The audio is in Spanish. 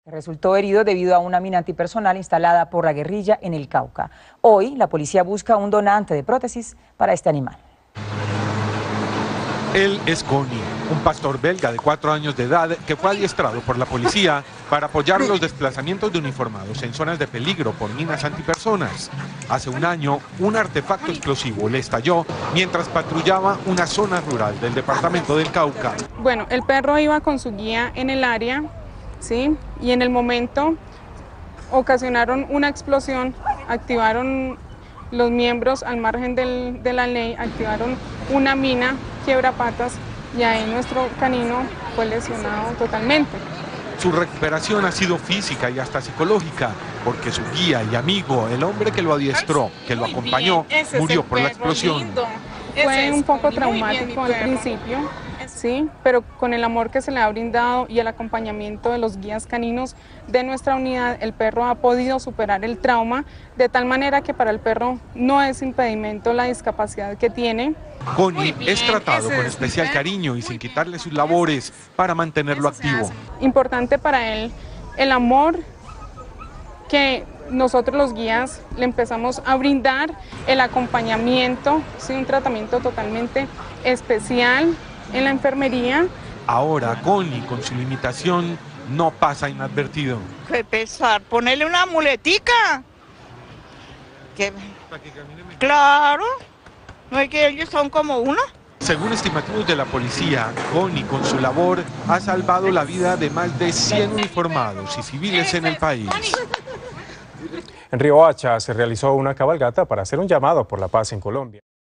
Resultó herido debido a una mina antipersonal instalada por la guerrilla en el Cauca. Hoy, la policía busca un donante de prótesis para este animal. Él es Connie, un pastor belga de 4 años de edad que fue adiestrado por la policía para apoyar los desplazamientos de uniformados en zonas de peligro por minas antipersonas. Hace un año, un artefacto explosivo le estalló mientras patrullaba una zona rural del departamento del Cauca. Bueno, el perro iba con su guía en el área, ¿sí? Y en el momento ocasionaron una explosión, activaron los miembros al margen de la ley, activaron una mina quiebrapatas y ahí nuestro canino fue lesionado totalmente. Su recuperación ha sido física y hasta psicológica, porque su guía y amigo, el hombre que lo adiestró, que lo acompañó, murió por la explosión. Fue un poco traumático al principio, sí, pero con el amor que se le ha brindado y el acompañamiento de los guías caninos de nuestra unidad, el perro ha podido superar el trauma, de tal manera que para el perro no es impedimento la discapacidad que tiene. Connie es tratado con especial cariño y sin quitarle sus labores para mantenerlo activo. Importante para él el amor que nosotros los guías le empezamos a brindar, el acompañamiento, ¿sí? Un tratamiento totalmente especial en la enfermería. Ahora Connie, con su limitación, no pasa inadvertido. Qué pesar, ponerle una muletica. Claro, no es que ellos son como uno. Según estimativos de la policía, Connie con su labor ha salvado la vida de más de 100 uniformados y civiles en el país. En Riohacha se realizó una cabalgata para hacer un llamado por la paz en Colombia.